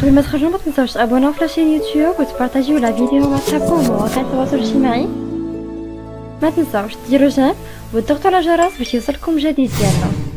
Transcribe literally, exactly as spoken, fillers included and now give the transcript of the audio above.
قبل ما تخرجوا ما تنساوش تابوناو في لاشين يوتيوب وتبارطاجيو لا فيديو مع صحابكم ومواقع التواصل الاجتماعي. ما تنساوش ديروا جيم وتضغطوا على الجرس باش يوصلكم جديد ديالنا.